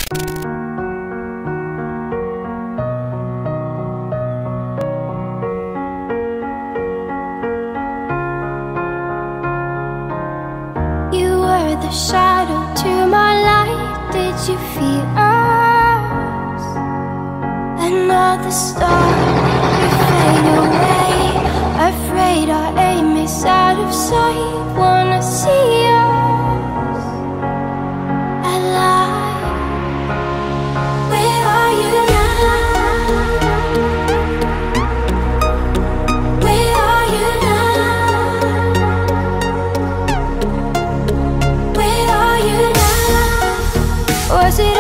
The shadow to my light, did you feel us? Another star, we fade away. Afraid our aim is out of sight. Wanna see us alive. Where are you now? Where are you now? Was it